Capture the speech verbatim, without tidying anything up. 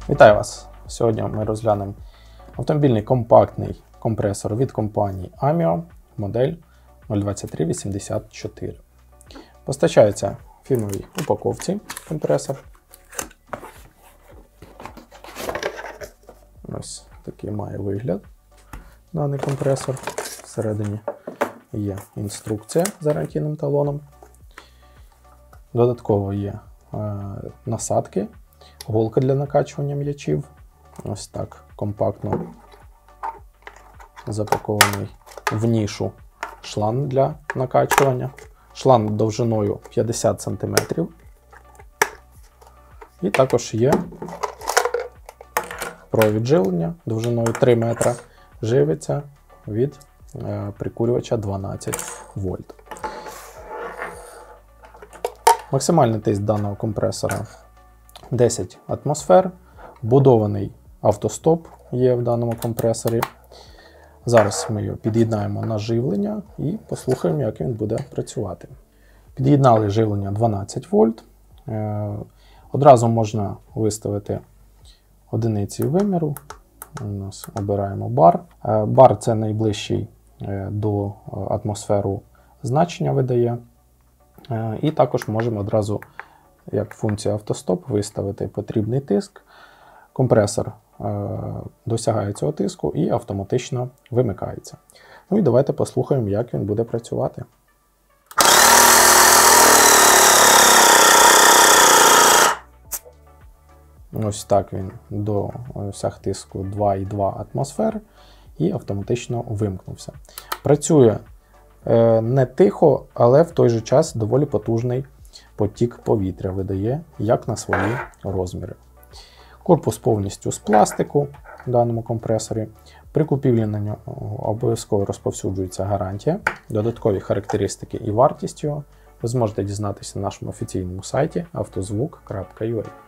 Вітаю вас! Сьогодні ми розглянемо автомобільний компактний компресор від компанії Amio, модель нуль двадцять три вісімдесят чотири. Постачається в фірмовій упаковці компресор. Ось такий має вигляд даний компресор. Всередині є інструкція з гарантійним талоном. Додатково є е, насадки, голка для накачування м'ячів. Ось так компактно запакований в нішу шланг для накачування. Шланг довжиною п'ятдесят сантиметрів. І також є провід живлення довжиною три метри. Живиться від е, прикурювача дванадцять вольт. Максимальний тиск даного компресора десять атмосфер. Вбудований автостоп є в даному компресорі. Зараз ми його під'єднаємо на живлення і послухаємо, як він буде працювати. Під'єднали живлення дванадцять вольт. Одразу можна виставити одиниці виміру. У нас обираємо бар. Бар – це найближчий до атмосферу значення видає. І також можемо одразу, як функція автостоп, виставити потрібний тиск. Компресор досягає цього тиску і автоматично вимикається. Ну і давайте послухаємо, як він буде працювати. Ось так він досяг тиску два цілих дві атмосфери і автоматично вимкнувся. Працює не тихо, але в той же час доволі потужний потік повітря видає, як на свої розміри. Корпус повністю з пластику в даному компресорі. При купівлі на нього обов'язково розповсюджується гарантія. Додаткові характеристики і вартість його ви зможете дізнатися на нашому офіційному сайті автозвук крапка ю а.